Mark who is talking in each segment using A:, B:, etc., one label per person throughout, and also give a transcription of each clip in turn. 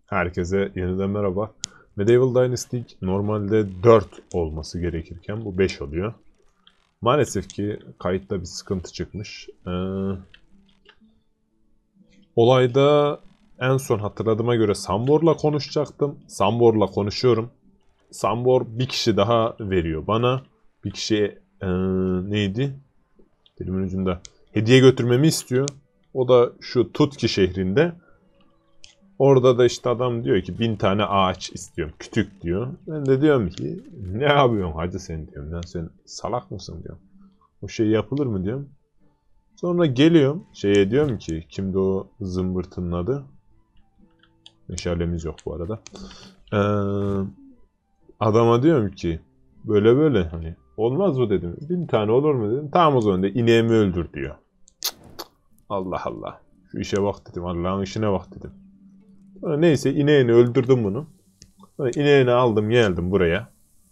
A: Herkese yeniden merhaba. Medieval Dynasty normalde 4 olması gerekirken bu 5 oluyor. Maalesef ki kayıtta bir sıkıntı çıkmış. Olayda en son hatırladığıma göre Sambor'la konuşacaktım. Sambor'la konuşuyorum. Sambor bir kişi daha veriyor bana. Bir kişi neydi? Dilimin ucunda. Hediye götürmemi istiyor. O da şu Tutki şehrinde. Orada da işte adam diyor ki 1000 tane ağaç istiyorum. Kütük diyor. Ben de diyorum ki ne yapıyorsun hacı sen diyorum. Ya sen salak mısın diyorum. O şey yapılır mı diyorum. Sonra geliyorum şeye diyorum ki kimdi o zımbırtının adı. Meşalemiz yok bu arada. Ee, adama diyorum ki böyle böyle hani olmaz mı dedim. 1000 tane olur mu dedim. Tamam o zaman de ineğimi öldür diyor. Allah Allah. Şu işe bak dedim. Allah'ın işine bak dedim. Sonra neyse ineğini öldürdüm bunu. Sonra ineğini aldım geldim buraya.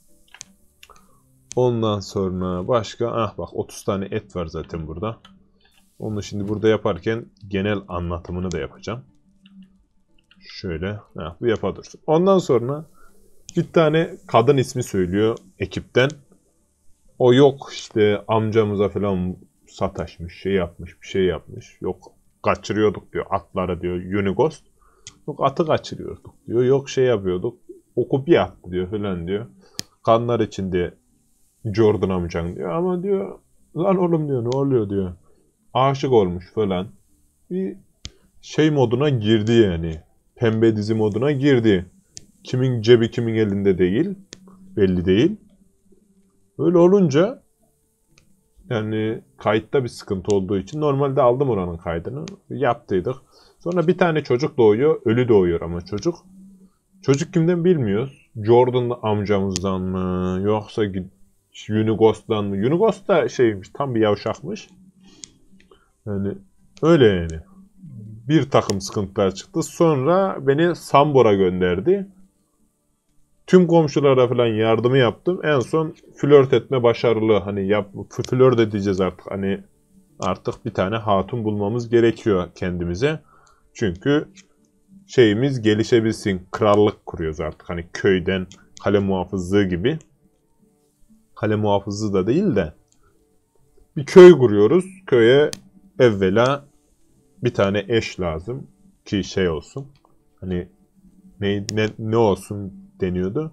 A: Ondan sonra başka bak 30 tane et var zaten burada. Onu şimdi burada yaparken genel anlatımını da yapacağım. Şöyle bu yapa dursun. Ondan sonra bir tane kadın ismi söylüyor ekipten. O yok işte amcamıza falan sataşmış, şey yapmış, bir şey yapmış. Yok kaçırıyorduk diyor atları diyor Unigost. Yok atı kaçırıyorduk diyor. Yok şey yapıyorduk. Oku bir attı diyor falan diyor. Kanlar içinde Jordan amcan diyor ama diyor lan oğlum diyor ne oluyor diyor. Aşık olmuş falan. Bir şey moduna girdi yani. Pembe dizi moduna girdi. Kimin cebi kimin elinde değil. Belli değil. Öyle olunca yani kayıtta bir sıkıntı olduğu için normalde aldım oranın kaydını. Yaptıydık. Sonra bir tane çocuk doğuyor. Ölü doğuyor ama çocuk. Çocuk kimden bilmiyoruz. Jordan amcamızdan mı yoksa Unigost'tan mı? Unighost da şeymiş tam bir yavşakmış. Yani öyle yani. Bir takım sıkıntılar çıktı. Sonra beni Sambor'a gönderdi. Tüm komşulara falan yardımı yaptım. En son flört etme başarılı. Hani flört edeceğiz artık. Hani artık bir tane hatun bulmamız gerekiyor kendimize. Çünkü şeyimiz gelişebilsin. Krallık kuruyoruz artık. Hani köyden kale muhafızlığı gibi. Kale muhafızlığı da değil de bir köy kuruyoruz. Köye evvela bir tane eş lazım ki şey olsun. Hani ne olsun deniyordu.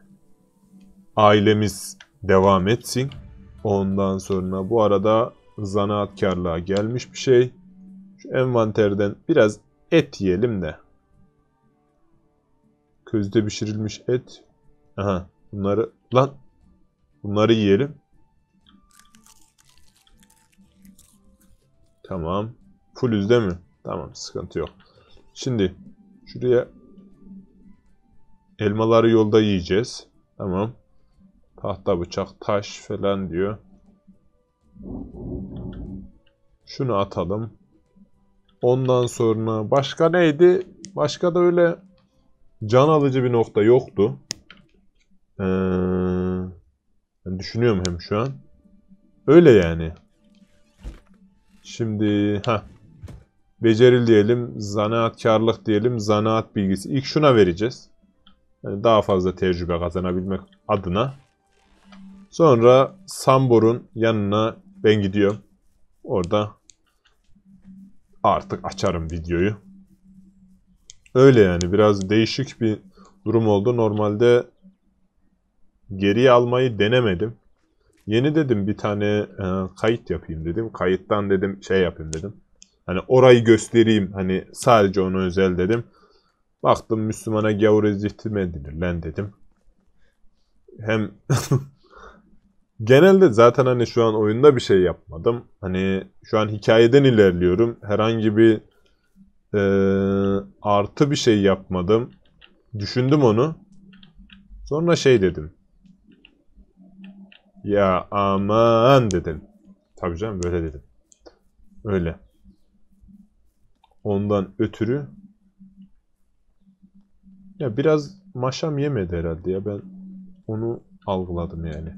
A: Ailemiz devam etsin. Ondan sonra bu arada zanaatkarlığa gelmiş bir şey. Şu envanterden biraz et yiyelim de. Közde pişirilmiş et. Aha bunları yiyelim. Tamam. Full yüzde mi? Tamam sıkıntı yok. Şimdi şuraya elmaları yolda yiyeceğiz. Tamam. Tahta bıçak taş falan diyor. Şunu atalım. Ondan sonra başka neydi? Başka da öyle can alıcı bir nokta yoktu. Ben düşünüyorum hem şu an. Öyle yani. Şimdi beceril diyelim, zanaatkarlık diyelim, zanaat bilgisi. İlk şuna vereceğiz. Yani daha fazla tecrübe kazanabilmek adına. Sonra Sambor'un yanına ben gidiyorum. Orada artık açarım videoyu. Öyle yani biraz değişik bir durum oldu. Normalde geriye almayı denemedim. Yeni dedim bir tane kayıt yapayım dedim. Kayıttan dedim şey yapayım dedim. Hani orayı göstereyim hani sadece ona özel dedim. Baktım Müslümana gavur ezikti mi edilir lan dedim. Hem genelde zaten hani şu an oyunda bir şey yapmadım. Hani şu an hikayeden ilerliyorum. Herhangi bir artı bir şey yapmadım. Düşündüm onu. Sonra şey dedim. Ya aman dedim. Tabii canım böyle dedim. Öyle. Ondan ötürü ya biraz maşam yemedi herhalde ya ben onu algıladım yani.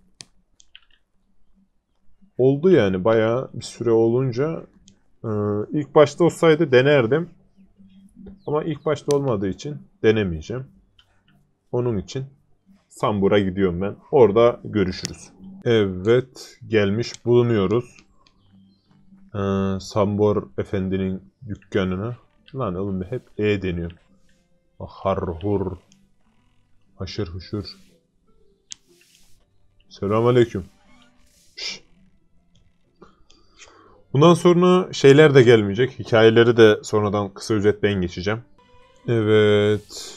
A: Oldu yani bayağı bir süre olunca ilk başta olsaydı denerdim. Ama ilk başta olmadığı için denemeyeceğim. Onun için Sambur'a gidiyorum ben. Orada görüşürüz. Evet, gelmiş bulunuyoruz. Sambor Efendi'nin dükkanına. Lan oğlum hep deniyor. Harhur. Haşır huşur. Selamünaleyküm. Şşş. Bundan sonra şeyler de gelmeyecek. Hikayeleri de sonradan kısa özet ben geçeceğim. Evet.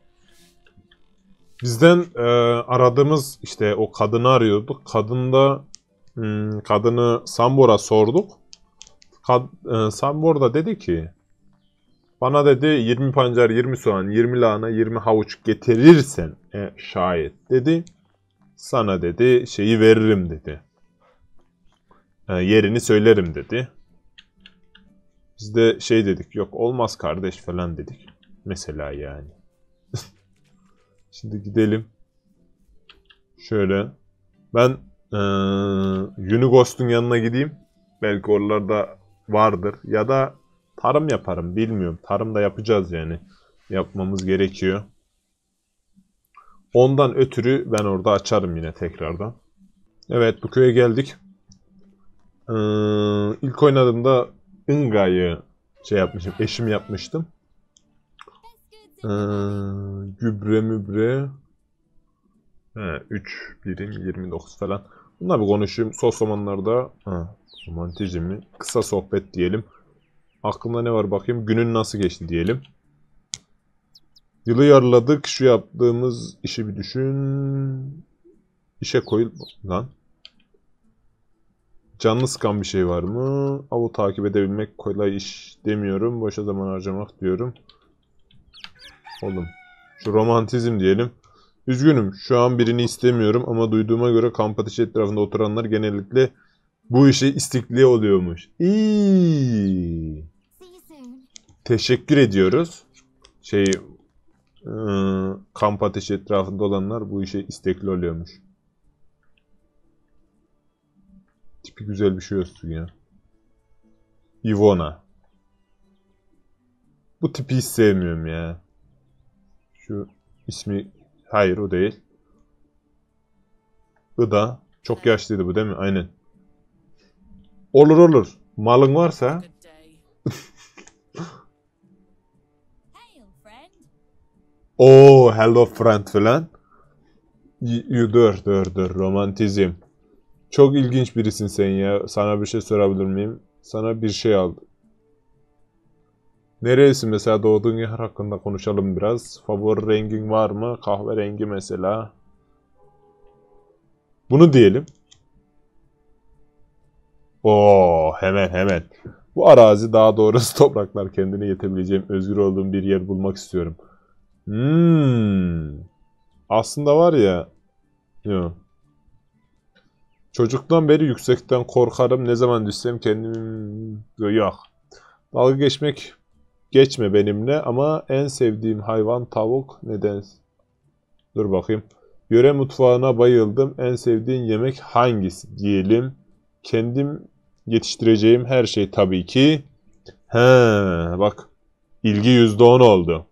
A: Bizden aradığımız işte o kadını arıyorduk. Kadını Sambor'a sorduk. Sambor da dedi ki bana dedi 20 pancar, 20 soğan, 20 lahana, 20 havuç getirirsen şayet dedi. Sana dedi şeyi veririm dedi. Yerini söylerim dedi. Biz de şey dedik yok olmaz kardeş falan dedik. Mesela yani. Şimdi gidelim. Şöyle. Ben Unigost'un yanına gideyim. Belki oralarda vardır. Ya da tarım yaparım. Bilmiyorum. Tarım da yapacağız yani. Yapmamız gerekiyor. Ondan ötürü ben orada açarım yine tekrardan. Evet bu köye geldik. İlk oynadığımda Inga'yı şey yapmışım. Eşim yapmıştım. Gübre mübre. 3 birim 29 falan. Bunlar bir konuşayım. Sos zamanlarda romantizmi. Kısa sohbet diyelim. Aklımda ne var bakayım. Günün nasıl geçti diyelim. Yılı yarıladık. Şu yaptığımız işi bir düşün. İşe koyul... Lan. Canlı sıkan bir şey var mı? Avı takip edebilmek kolay iş demiyorum. Boşa zaman harcamak diyorum. Oğlum. Şu romantizm diyelim. Üzgünüm. Şu an birini istemiyorum ama duyduğuma göre kamp ateşi etrafında oturanlar genellikle bu işe istekli oluyormuş. İyi. Teşekkür ediyoruz. Kamp ateşi etrafında olanlar bu işe istekli oluyormuş. Tipi güzel bir şey olsun ya. Ivona. Bu tipi hiç sevmiyorum ya. Şu ismi... Hayır o değil. Ida. Çok yaşlıydı bu değil mi? Aynen. Olur olur. Malın varsa. Oo, hello friend falan. Dur. Romantizm. Çok ilginç birisin sen ya. Sana bir şey sorabilir miyim? Sana bir şey aldım. Neresi mesela doğduğun yer hakkında konuşalım biraz. Favori rengin var mı? Kahverengi mesela. Bunu diyelim. Oo hemen. Bu arazi daha doğrusu topraklar kendine yetebileceğim özgür olduğum bir yer bulmak istiyorum. Aslında var ya. Yok. Çocuktan beri yüksekten korkarım. Ne zaman düşsem kendimi... Yok. Dalga geçme benimle ama en sevdiğim hayvan tavuk. Neden? Dur bakayım. Yöre mutfağına bayıldım. En sevdiğin yemek hangisi diyelim. Kendim yetiştireceğim her şey tabii ki. He, bak. İlgi %10 oldu.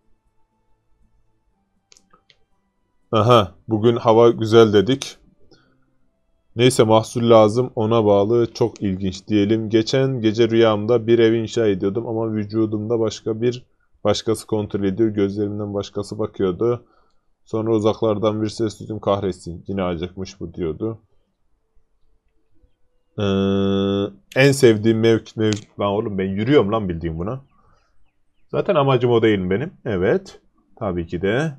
A: Aha, bugün hava güzel dedik. Neyse mahsul lazım ona bağlı çok ilginç diyelim. Geçen gece rüyamda bir ev inşa ediyordum ama vücudumda başkası kontrol ediyor. Gözlerimden başkası bakıyordu. Sonra uzaklardan bir ses duydum kahretsin. Yine acıkmış bu diyordu. En sevdiğim Lan oğlum ben yürüyorum lan bildiğim buna. Zaten amacım o değil benim. Evet. Tabii ki de.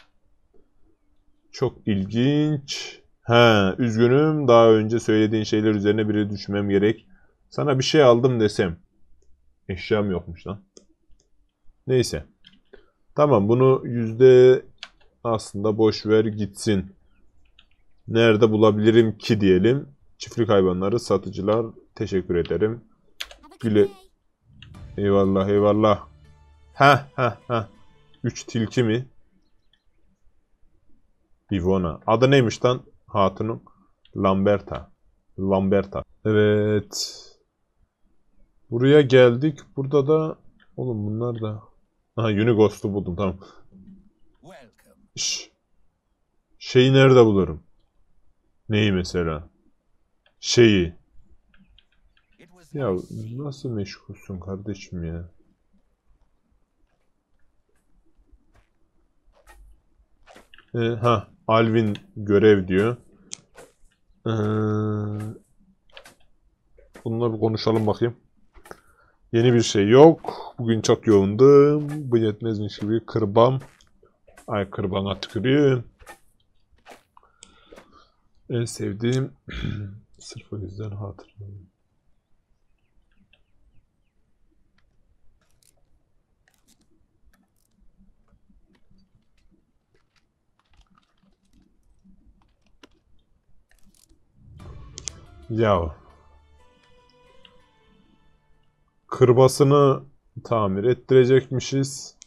A: Çok ilginç. Üzgünüm. Daha önce söylediğin şeyler üzerine biri düşünmem gerek. Sana bir şey aldım desem. Eşyam yokmuş lan. Neyse. Tamam bunu aslında boş ver gitsin. Nerede bulabilirim ki diyelim. Çiftlik hayvanları, satıcılar. Teşekkür ederim. Güle. Eyvallah. Ha. 3 tilki mi? Ivona. Adı neymiş lan hatunun? Lamberta. Evet. Buraya geldik. Burada da... Oğlum bunlar da... Aha, Unighost'u buldum, tamam. Şeyi nerede bulurum? Neyi mesela? Şeyi. Ya nasıl meşgulsün kardeşim ya? Alvin görev diyor. Ee, bununla bir konuşalım bakayım. Yeni bir şey yok. Bugün çok yoğundum. Bu yetmezmiş gibi kırbam. Ay, kırbana tükürüyorum. En sevdiğim sırf o yüzden hatırlıyorum. Ya kırbasını tamir ettirecekmişiz.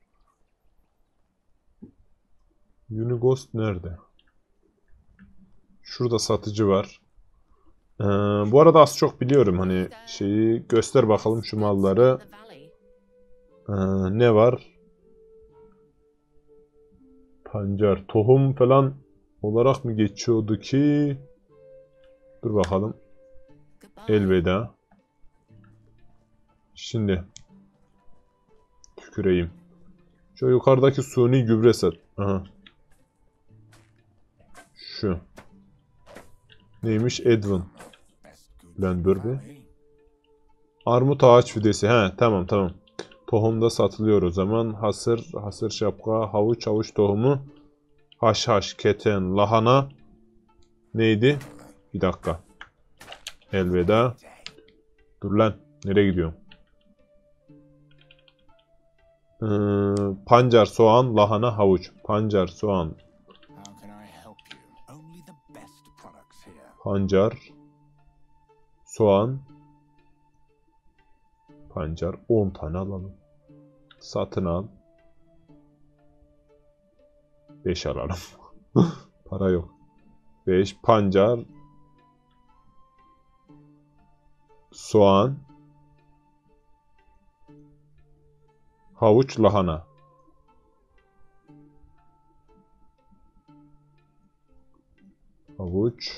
A: Unighost nerede? Şurada satıcı var. Bu arada az çok biliyorum, hani şeyi göster bakalım şu malları. Ne var? Pancar, tohum falan olarak mı geçiyordu ki? Dur bakalım. Elveda. Şimdi tüküreyim. Şu yukarıdaki suni gübre sat. Aha. Şu. Neymiş? Edwin. Lan dur bir. Armut ağaç fidesi. He, tamam tamam. Tohumda satılıyor o zaman. Hasır şapka, havuç tohumu, haşhaş, keten, lahana. Neydi? Bir dakika. Elveda. Dur lan. Nereye gidiyorum? Pancar, soğan, lahana, havuç. Pancar, soğan. Pancar. Soğan. Pancar. 10 tane alalım. Satın al. 5 alalım. Para yok. 5 pancar. Soğan. Havuç, lahana. Havuç.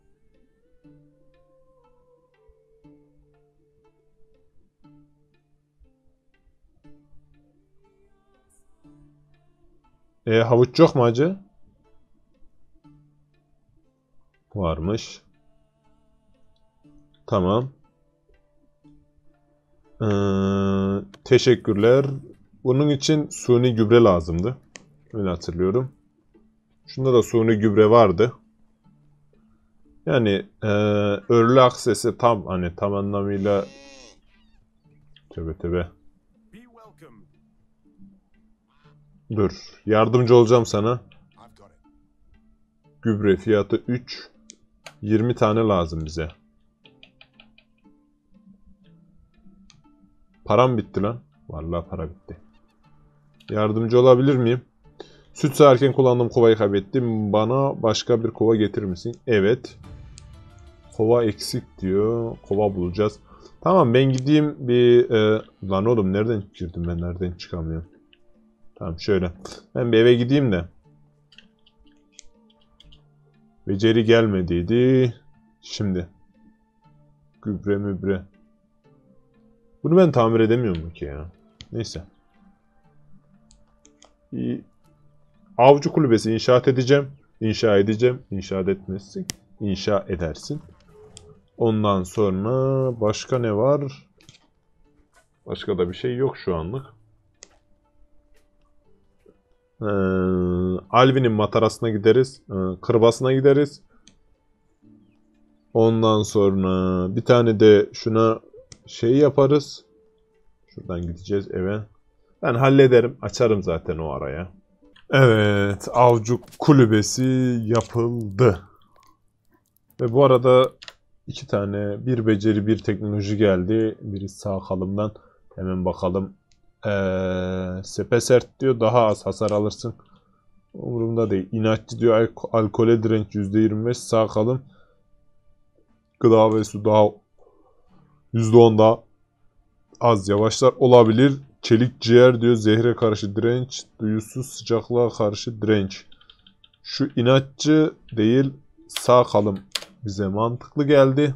A: Havuç yok mu acı? Varmış. Tamam. Teşekkürler. Bunun için suni gübre lazımdı. Öyle hatırlıyorum. Şunda da suni gübre vardı. Yani early access'i tam, hani tam anlamıyla tövbe. Dur. Yardımcı olacağım sana. Gübre fiyatı 3. 20 tane lazım bize. Param bitti lan. Vallahi para bitti. Yardımcı olabilir miyim? Süt sağarken kullandığım kovayı kaybettim. Bana başka bir kova getirir misin? Evet. Kova eksik diyor. Kova bulacağız. Tamam, ben gideyim bir... lan oğlum, nereden girdim ben? Nereden çıkamıyorum? Tamam, şöyle. Ben bir eve gideyim de. Beceri gelmediydi. Şimdi. Gübre mübre. Bunu ben tamir edemiyorum ki ya. Neyse. Avcı kulübesi inşaat edeceğim. İnşa edeceğim. İnşaat etmezsin. İnşa edersin. Ondan sonra başka ne var? Başka da bir şey yok şu anlık. Alvin'in matarasına gideriz. Kırbasına gideriz. Ondan sonra bir tane de şuna şey yaparız. Şuradan gideceğiz eve. Ben hallederim. Açarım zaten o araya. Evet. Avcı kulübesi yapıldı. Ve bu arada 2 tane, bir beceri bir teknoloji geldi. Biri sağ kalımdan. Hemen bakalım. Sepesert diyor, daha az hasar alırsın. Umurumda değil. İnatçı diyor, alkole direnç %25, sağ kalım. Gıda ve su daha %10 daha az yavaşlar olabilir. Çelik ciğer diyor. Zehre karşı direnç. Duyusuz sıcaklığa karşı direnç. Şu inatçı değil. Sağ kalım bize mantıklı geldi.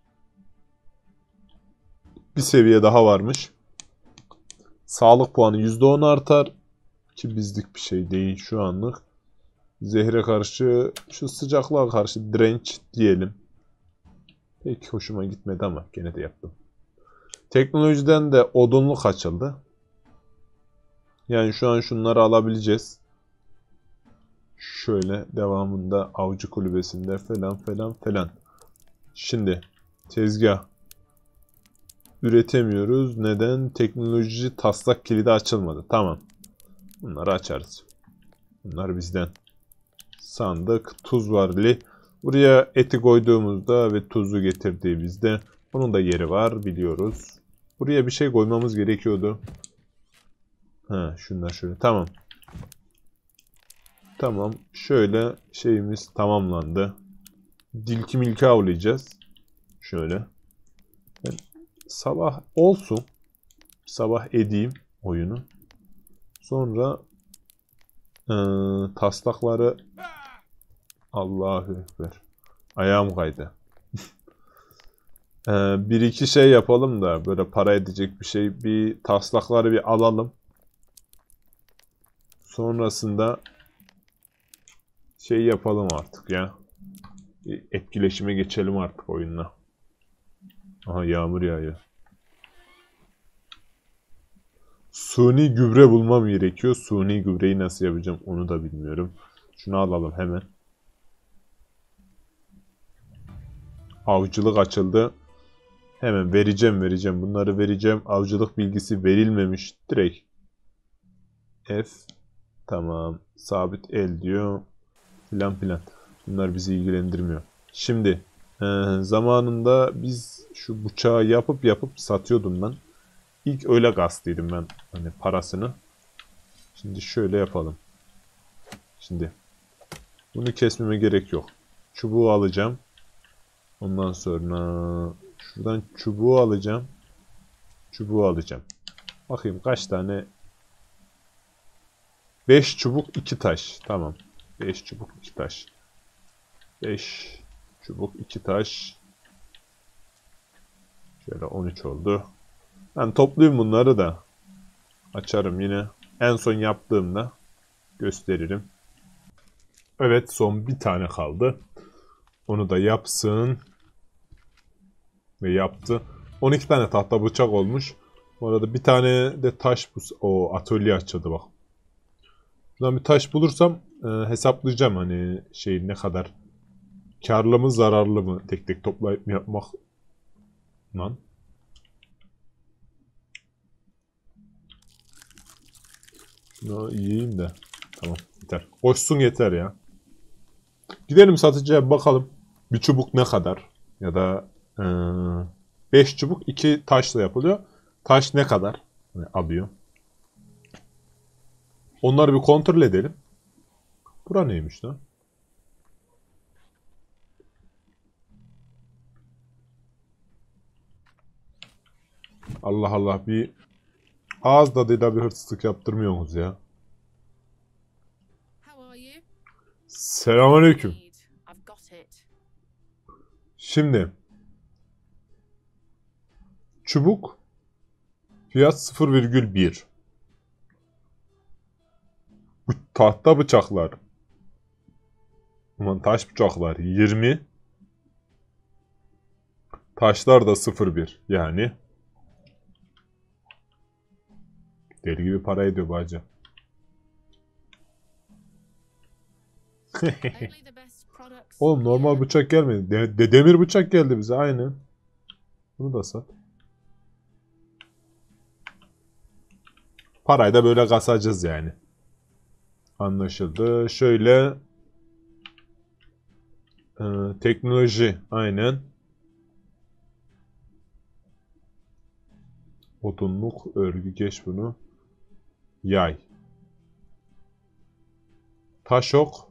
A: Bir seviye daha varmış. Sağlık puanı %10 artar. Ki bizlik bir şey değil şu anlık. Zehre karşı, şu sıcaklığa karşı direnç diyelim. Pek hoşuma gitmedi ama gene de yaptım. Teknolojiden de odunluk açıldı. Yani şu an şunları alabileceğiz. Şöyle devamında avcı kulübesinde falan. Şimdi tezgah üretemiyoruz. Neden? Teknoloji taslak kilidi açılmadı. Tamam. Bunları açarız. Bunlar bizden. Sandık, tuz varili. Buraya eti koyduğumuzda ve tuzu getirdiğimizde onun da yeri var biliyoruz. Buraya bir şey koymamız gerekiyordu. Ha, şunlar şöyle. Tamam. Tamam. Şöyle şeyimiz tamamlandı. Dilki milki avlayacağız. Şöyle. Ben sabah olsun. Sabah edeyim oyunu. Sonra taslakları Allahu Ekber. Ayağım kaydı. Bir iki şey yapalım da böyle para edecek bir şey. Bir taslakları bir alalım. Sonrasında şey yapalım artık ya. Bir etkileşime geçelim artık oyunla. Aha yağmur yağıyor. Suni gübre bulmam gerekiyor. Suni gübreyi nasıl yapacağım onu da bilmiyorum. Şunu alalım hemen. Avcılık açıldı. Hemen vereceğim. Bunları vereceğim. Avcılık bilgisi verilmemiş. Direkt. F. Tamam. Sabit el diyor. Filan. Bunlar bizi ilgilendirmiyor. Şimdi zamanında biz şu bıçağı yapıp satıyordum ben. İlk öyle kastıydım ben hani parasını. Şimdi şöyle yapalım. Şimdi bunu kesmeme gerek yok. Çubuğu alacağım. Ondan sonra şuradan çubuğu alacağım. Bakayım kaç tane? 5 çubuk 2 taş. Tamam. 5 çubuk 2 taş. 5 çubuk 2 taş. Şöyle 13 oldu. Ben toplayayım bunları da. Açarım yine. En son yaptığımda gösteririm. Evet son bir tane kaldı. Onu da yapsın. Ve yaptı. 12 tane tahta bıçak olmuş. Bu arada bir tane de taş o atölye açıldı bak. Buradan bir taş bulursam hesaplayacağım hani şey ne kadar karlı mı zararlı mı tek tek toplayıp yapmak. Lan. Şunu yiyeyim de. Tamam yeter. Koşsun yeter ya. Gidelim satıcıya bakalım. Bir çubuk ne kadar? Ya da 5 çubuk 2 taşla yapılıyor. Taş ne kadar alıyor? Onları bir kontrol edelim. Bura neymiş lan? Allah Allah bir ağız tadıyla bir hırsızlık yaptırmıyorsunuz ya. Selamünaleyküm. Şimdi çubuk fiyat 0,1. Bu tahta bıçaklar. Aman taş bıçaklar 20. Taşlar da 0,1. Yani deli gibi para ediyor bacı. Oğlum normal bıçak gelmedi. Demir bıçak geldi bize aynı. Bunu da sat. Parayı da böyle kasacağız yani. Anlaşıldı. Şöyle teknoloji aynen. Odunluk örgü geç bunu. Yay. Taş ok.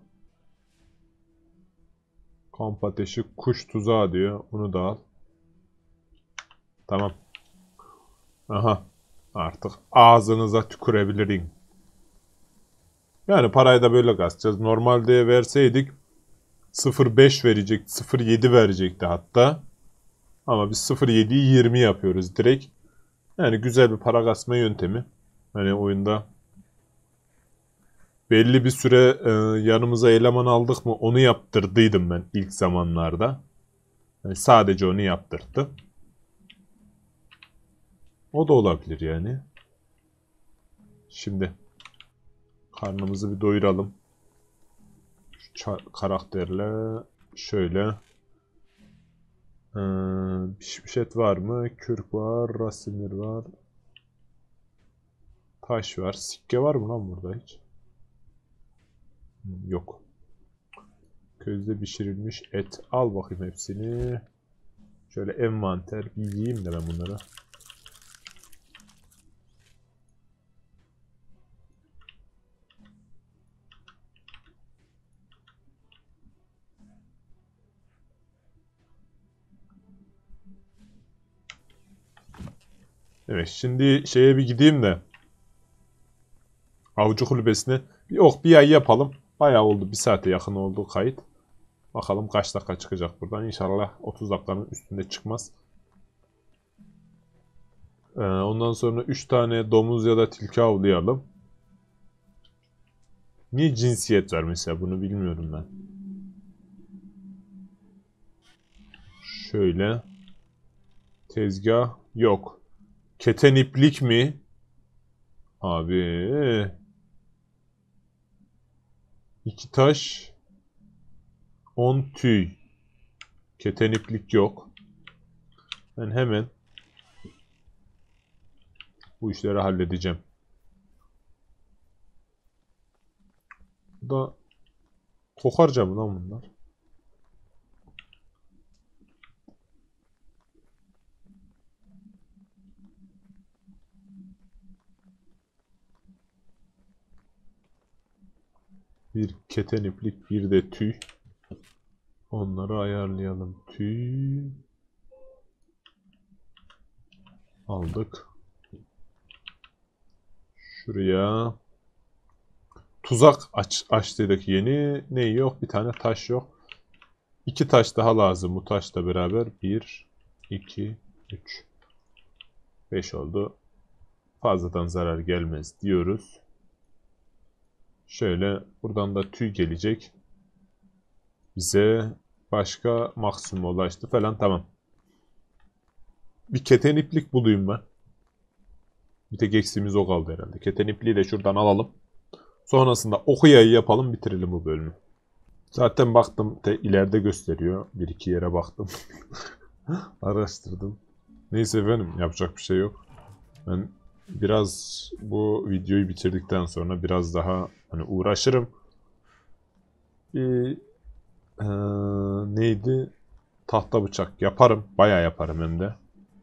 A: Kamp ateşi kuş tuzağı diyor. Bunu da al. Tamam. Aha. Artık ağzınıza tükürebilirim. Yani parayı da böyle kasacağız. Normalde verseydik 0,5 verecekti, 0,7 verecekti hatta. Ama biz 0,7'yi 20 yapıyoruz direkt. Yani güzel bir para kasma yöntemi. Hani oyunda belli bir süre yanımıza eleman aldık mı onu yaptırdıydım ben ilk zamanlarda. Yani sadece onu yaptırdı. O da olabilir yani. Şimdi karnımızı bir doyuralım. Şu karakterle şöyle. Pişmiş et var mı? Kürk var, rasimir var. Taş var. Sikke var mı lan burada hiç? Yok. Közde pişirilmiş et. Al bakayım hepsini. Şöyle envanter. Bir yiyeyim de ben bunları. Evet, şimdi şeye bir gideyim de avcı kulübesine bir ay yapalım. Bayağı oldu. Bir saate yakın oldu kayıt. Bakalım kaç dakika çıkacak buradan. İnşallah 30 dakikanın üstünde çıkmaz. Ondan sonra 3 tane domuz ya da tilki avlayalım. Niye cinsiyet var mesela bunu bilmiyorum ben. Şöyle. Tezgah yok. Keten iplik mi? Abi. 2 taş. 10 tüy. Keten iplik yok. Ben hemen bu işleri halledeceğim. Bu da kokarca mı lan bunlar? Bir keten iplik, bir de tüy. Onları ayarlayalım. Tüy. Aldık. Şuraya. Tuzak aç dedik yeni. Ne yok? Bir tane taş yok. 2 taş daha lazım bu taşla beraber. 1, 2, 3. 5 oldu. Fazladan zarar gelmez diyoruz. Şöyle buradan da tüy gelecek. Bize başka maksimum ulaştı falan tamam. Bir keten iplik bulayım ben. Bir tek eksiğimiz o kaldı herhalde. Keten ipliği de şuradan alalım. Sonrasında okuyayı yapalım bitirelim bu bölümü. Zaten baktım ileride gösteriyor. Bir iki yere baktım. Araştırdım. Neyse efendim yapacak bir şey yok. Ben biraz bu videoyu bitirdikten sonra biraz daha hani uğraşırım. Bir neydi? Tahta bıçak yaparım. Bayağı yaparım hem de.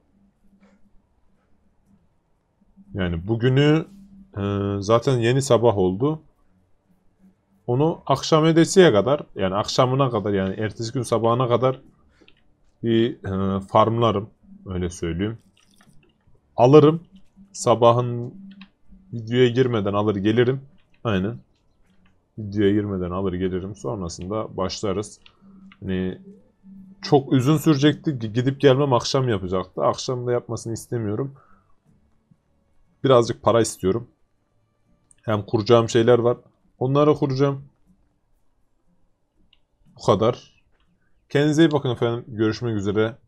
A: Yani bugünü zaten yeni sabah oldu. Onu akşam edesiye kadar yani akşamına kadar yani ertesi gün sabahına kadar bir farmlarım. Öyle söyleyeyim. Alırım. Sabahın videoya girmeden alır gelirim. Aynen. Videoya girmeden alır gelirim. Sonrasında başlarız. Hani çok uzun sürecekti. Gidip gelmem akşam yapacaktı. Akşam da yapmasını istemiyorum. Birazcık para istiyorum. Hem kuracağım şeyler var. Onları kuracağım. Bu kadar. Kendinize iyi bakın efendim. Görüşmek üzere.